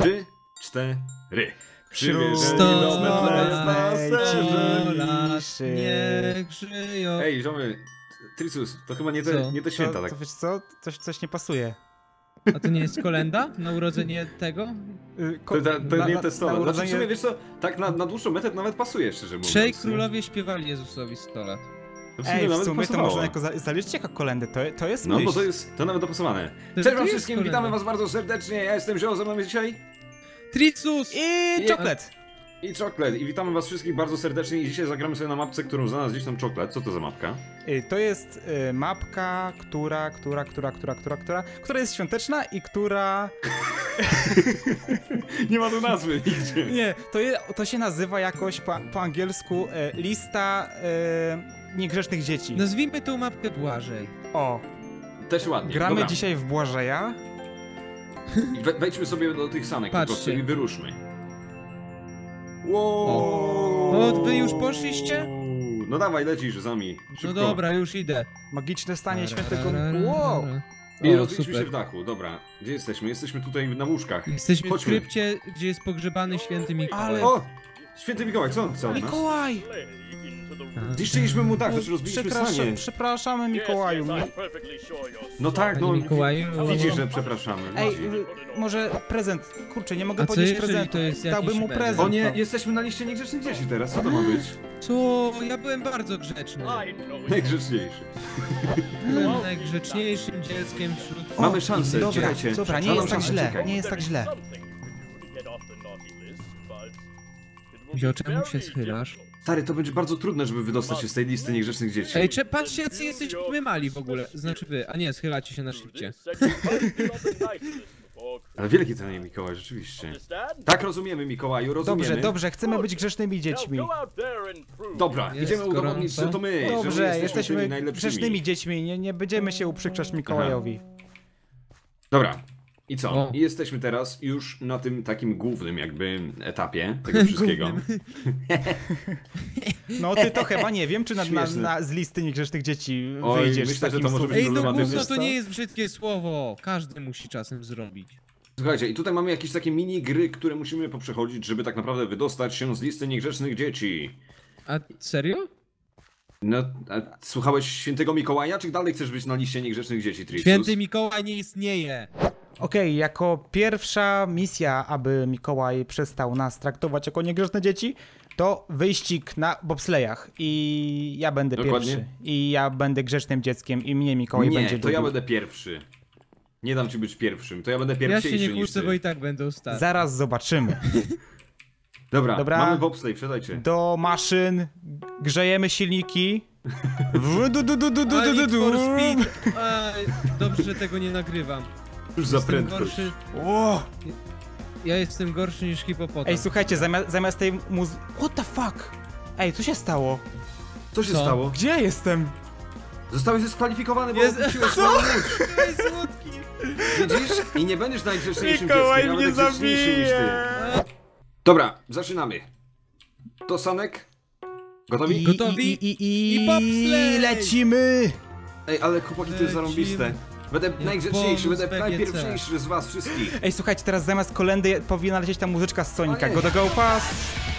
3, 4. Wśród 100 lat niech żyją. Ej, żomy, Tricus, to chyba Co? nie te święta, To, tak? to wiesz co? Coś nie pasuje. A to nie jest kolenda na urodzenie tego? To nie te 100 lat. Znaczy, urodzenie- w sumie, wiesz co, tak na dłuższą metę nawet pasuje, szczerze mówiąc. Trzej królowie śpiewali Jezusowi 100 lat. To w sumie Ej, w nawet sumie to pasowało. można jako zaliczyć jako kolendę, to jest No, myśl. bo to nawet dopasowane. To Cześć wam jest wszystkim, kolenda. witamy was bardzo serdecznie, ja jestem Zio, ze mną jest dzisiaj Tricus! I czoklet! i Czoklet. I witamy was wszystkich bardzo serdecznie i dzisiaj zagramy sobie na mapce, którą znalazł gdzieś tam Czoklet. Co to za mapka? To jest mapka, która jest świąteczna i która... Nie ma tu nazwy nigdzie. Nie, to się nazywa jakoś po angielsku lista niegrzecznych dzieci. Nazwijmy tą mapkę Błażej. O, Też ładnie. gramy Dobra. dzisiaj w Błażeja. I wejdźmy sobie do tych sanek po Patrzcie. prostu i wyruszmy. O, wy już poszliście? No dawaj, lecisz za nami. Szybko. No dobra, już idę. Magiczne stanie świętego... Rararara. Wow! I O, rozbiliśmy się super. w dachu. Dobra, gdzie jesteśmy? Jesteśmy tutaj na łóżkach. Jesteśmy w Chodźmy. krypcie, gdzie jest pogrzebany święty Mikołaj. Ale- O! Święty Mikołaj, co on chce od nas? Mikołaj! Zniszczyliśmy mu dach, znaczy rozbiliśmy sanie. Przepraszamy Mikołaju. No tak, Panie no Mikołaju. widzisz, że przepraszamy. Ej, widzisz. może prezent. Kurczę, nie mogę A co podnieść jeżeli prezentu. to jest Dałbym jakiś mu medal? prezent. O nie, jesteśmy na liście niegrzecznych dzieci teraz, co to ma być? Co? Ja byłem bardzo grzeczny. Najgrzeczniejszy. Byłem najgrzeczniejszym dzieckiem wśród... Mamy szansę, Dobra, czekajcie. dobra, nie Mamy jest tak szansę, źle, czekaj. nie jest tak źle. Gdzie, czemu się schylasz? Stary, to będzie bardzo trudne, żeby wydostać się z tej listy niegrzecznych dzieci. Ej, patrzcie, jacy jesteśmy mali w ogóle. Znaczy wy, a nie, schylacie się na szybcie. Ale wielki ten Mikołaj, rzeczywiście. Tak rozumiemy, Mikołaju, rozumiemy. Dobrze, chcemy być grzecznymi dziećmi. Dobra, Jest idziemy udowodnić, gorąco. że to my, że my Dobrze, jesteśmy jesteśmy tymi najlepszymi. grzecznymi dziećmi, nie będziemy się uprzykrzać Mikołajowi. Dobra, i co? O. I jesteśmy teraz już na tym takim głównym jakby etapie tego wszystkiego. No ty to chyba nie wiem, czy Śmieszne. z listy niegrzecznych dzieci Oj, wyjdziesz myślę, z że takim to może być Ej, no problematyczne. gówno, Wiesz to co? nie jest brzydkie słowo. Każdy musi czasem zrobić. Słuchajcie, i tutaj mamy jakieś takie mini gry, które musimy poprzechodzić, żeby tak naprawdę wydostać się z listy niegrzecznych dzieci. A serio? No, a słuchałeś świętego Mikołaja, czy dalej chcesz być na liście niegrzecznych dzieci, Tricus? Święty Mikołaj nie istnieje. Okej, jako pierwsza misja, aby Mikołaj przestał nas traktować jako niegrzeczne dzieci, to wyścig na bobslejach. I ja będę Dokładnie. pierwszy. I ja będę grzecznym dzieckiem i mnie Mikołaj będzie Nie, to ja lubił. będę pierwszy. Nie dam ci być pierwszym, to ja będę Ja się pierwszy nie niż kłócę, ty. bo i tak będę ostatni. Zaraz zobaczymy. Dobra, Dobra. mamy bobsleigh, wsiadajcie. Do maszyn, grzejemy silniki. A, Need for Speed. Ej, dobrze, że tego nie nagrywam. Już za Jestem prędkość. gorszy. O! Ja jestem gorszy niż hipopotam. Ej, słuchajcie, zamiast tej muzyki... What the fuck? Ej, co się stało? Co się Co? stało? Gdzie ja jestem? Zostałeś dyskwalifikowany, bo Jest- opuściłeś Co? moją łódź. Ej, słodki. Widzisz? I nie będziesz najgrzeczniejszym Mikołaj dzieckiem, ja mnie będę grzeczniejszy niż ty. zabije! Dobra, zaczynamy. To Sanek? Gotowi? Gotowi? I bobslej! lecimy! Ej, ale chłopaki, to jest Lecimy. zarąbiste. Będę najgrzeczniejszy, bonus będę PGC. najpierwniejszy z was wszystkich. Ej, słuchajcie, teraz zamiast kolendy powinna lecieć ta muzyczka z Sonika. Ojej. Gotta go fast!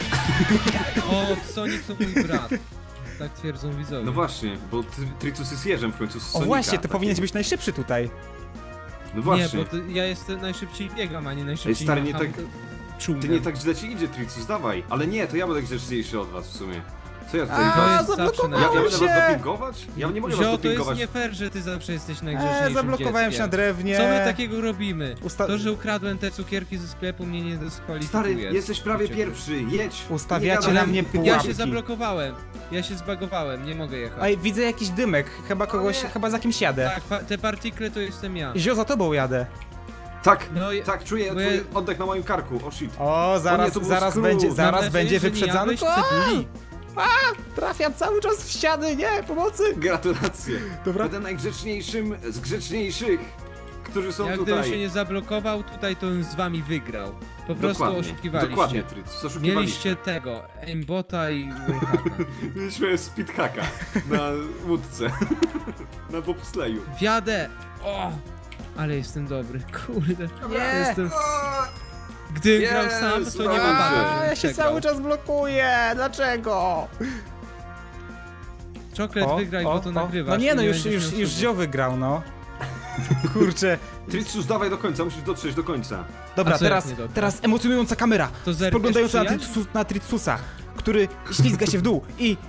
O, Sonic to mój brat. Tak twierdzą widzowie. No właśnie, bo Tricus jest jeżem w końcu z O Sonika. właśnie, to takim. powinieneś być najszybszy tutaj. No Nie, właśnie. bo ja jestem najszybciej biegam, a nie najszybciej Ej, stary, nie macham tak- czumem. Ty nie tak źle ci idzie, Tricus, dawaj. Ale nie, to ja będę grzeczniejszy od was w sumie. Co ja tutaj To A, jest zawsze zablokowałem Ja będę się! was dopingować? Ja nie mogę was Zio, to jest dopingować. nie fair, że ty zawsze jesteś najgrzeczniejszym Zablokowałem się na dzieckiem. drewnie. Co my takiego robimy? Usta- To, że ukradłem te cukierki ze sklepu mnie nie dyskwalifikuje. Stary, jesteś prawie Ciebie. pierwszy, jedź. Ustawiacie Nie na gadaj. mnie Ja pułapki. się zablokowałem. Ja się zbagowałem, nie mogę jechać. Ej, widzę jakiś dymek. Chyba kogoś, nie. chyba za kimś jadę. Tak, te partikle to jestem ja. Zio, za tobą jadę. Tak, No i- tak, czuję bo ja- twój oddech na moim karku, o shit. O, zaraz, to był zaraz skrót. będzie, Mam zaraz Mam nadzieję, będzie że nie wyprzedzanko. jadłeś cebuli. Trafiam cały czas w ściany, nie, pomocy. Gratulacje. Dobra. Będę najgrzeczniejszym z grzeczniejszych, którzy są Jak gdybym tutaj. się nie zablokował tutaj, to bym z wami wygrał. Po prostu oszukiwaliście. Dokładnie, Tricus, oszukiwaliście. Mieliście tego, aimbota i wayhacka. Mieliśmy speedhacka na łódce, na bobsleju. Wjadę! O! Ale jestem dobry, kurde. Nie. Jestem... Gdy Jest, grał sam, to nie udało ma mi się. bana. A, ja się cały czas blokuję, dlaczego? Czoklet wygraj, bo to nagrywasz. No nie, no i już będziesz miał Zio wygrał, no. Kurczę. Tricus, dawaj do końca, musisz dotrzeć do końca. Dobra, A co jak nie dotrę? teraz emocjonująca kamera, To zerkniesz spoglądająca przyjaźń? na Tricusa, który ślizga się w dół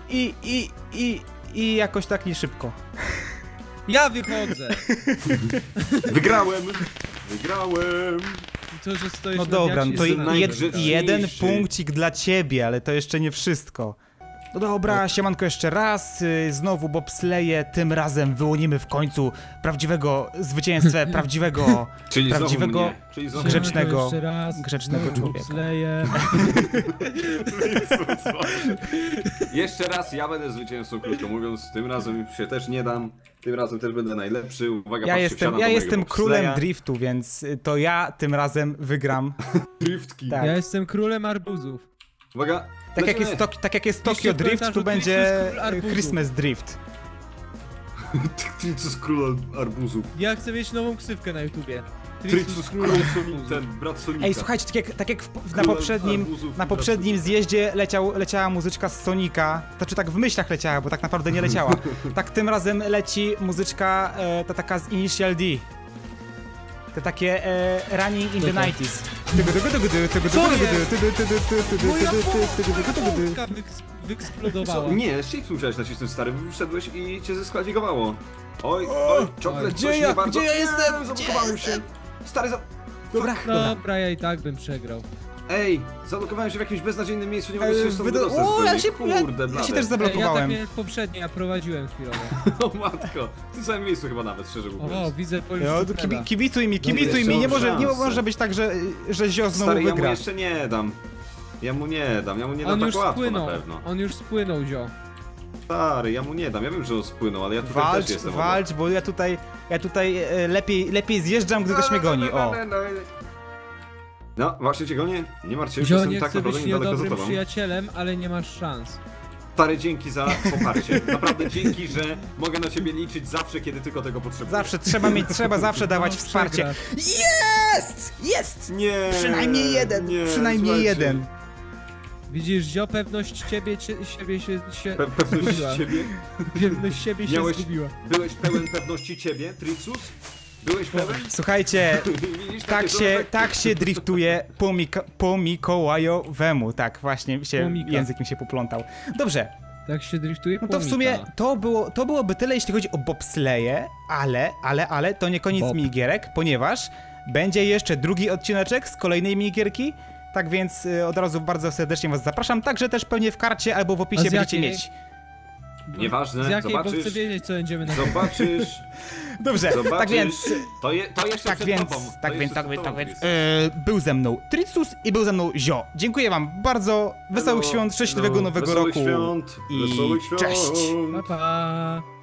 i jakoś tak nie szybko. Ja wychodzę! Wygrałem! Wygrałem! I to, że stoisz No na dobra, diaksie no to jest najgrzeczniejszy. jeden punkcik dla ciebie, ale to jeszcze nie wszystko. No dobra, siemanko jeszcze raz, znowu bobsleje, tym razem wyłonimy w końcu prawdziwego zwycięzcę, prawdziwego Czyli Prawdziwego- znowu mnie. Czyli znowu Siemanko grzecznego- jeszcze raz, grzecznego znowu człowieka. bobsleję. Jeszcze raz ja będę zwycięzcą, krótko mówiąc. Tym razem się też nie dam. Tym razem też będę najlepszy. Uwaga, Ja patrzcie, jestem, wsiadam ja do jestem mojego królem bobsleja. driftu, więc to ja tym razem wygram. Driftki. Tak. Ja jestem królem arbuzów. Uwaga, Tak jak lecimy. jest, tak jak jest Piszcie Tokyo w Drift, komentarzu tu będzie Tricus król arbuzów. Christmas Drift. Tricus król arbuzów. Ja chcę mieć nową ksywkę na YouTubie. Tricus król arbuzów. ten brat Sonika. Ej, słuchajcie, tak jak na Król poprzednim, arbuzów na i poprzednim brat zjeździe leciała muzyczka z Sonika, znaczy tak w myślach leciała, bo tak naprawdę nie leciała. Tak tym razem leci muzyczka ta taka z Initial D. Te takie Running in the Co to? 90s. Co Moja połówka wyeksplodowała. Nie, shift musiałeś nacisnąć, stary, wszedłeś i cię zeskwalifikowało. Oj, oj, czoklet, gdzie coś ja- nie bardzo... gdzie ja jestem? Nie, zablokowałem się. Stary, Dobra, Dobra, ja i tak bym przegrał. Ej, zablokowałem się w jakimś beznadziejnym miejscu, nie mogę się stąd wydostać O, zupełnie. ja się Kurde, też Ja tak zablokowałem. miałem poprzednie, ja prowadziłem chwilowo. O matko, w tym samym miejscu chyba nawet, szczerze mówiąc. O, widzę Jo, policzkę. kibicuj mi, jeszcze nie mam może szansę. być tak, że Zio znowu Stary, ja mu wygra. jeszcze nie dam. Ja mu nie dam On tak już łatwo spłynął, na pewno. on już spłynął, Zio. Stary, ja mu nie dam, ja wiem, że on spłynął, ale ja tutaj Walcz, też jestem walcz, bo ja tutaj lepiej zjeżdżam, gdy ktoś mnie goni, o. No, właśnie cię gonię, nie martw się, już Zio, jestem nie tak chcę naprawdę być niedaleko za niedobrym tobą. przyjacielem, ale nie masz szans. Stary, dzięki za poparcie. Naprawdę dzięki, że mogę na ciebie liczyć zawsze, kiedy tylko tego potrzebuję. Zawsze trzeba zawsze dawać No, wsparcie. przegrasz. Jest! Nie. Przynajmniej jeden, nie, przynajmniej słuchajcie. jeden. Widzisz, Zio, pewność siebie się Pewność zgubiła. siebie? Pewność siebie się Miałeś- zgubiła. Byłeś pełen pewności ciebie, Tricus? Byłeś pełen? Słuchajcie, Widzisz, tak się driftuje po Mikołajowemu. Tak, właśnie Pomika. język mi się poplątał. Dobrze, Tak się driftuje no to w sumie płomika. to byłoby tyle, jeśli chodzi o bobsleje, ale to nie koniec Bob. minigierek, ponieważ będzie jeszcze drugi odcineczek z kolejnej minigierki. Tak więc od razu bardzo serdecznie was zapraszam, także też pewnie w karcie albo w A opisie z będziecie jakiej? mieć. Nieważne, Z jakiej, bo zobaczysz. chcę wiedzieć, co będziemy na Zobaczysz, Dobrze, zobaczysz. tak więc... To jeszcze Tak przed więc, tobą. To jeszcze przed tobą, Chris. był ze mną Tricus i był ze mną Zio. Dziękuję wam bardzo, wesołych Hello, świąt, szczęśliwego hello. nowego Wesołych roku świąt, i wesołych świąt. cześć! Pa, pa.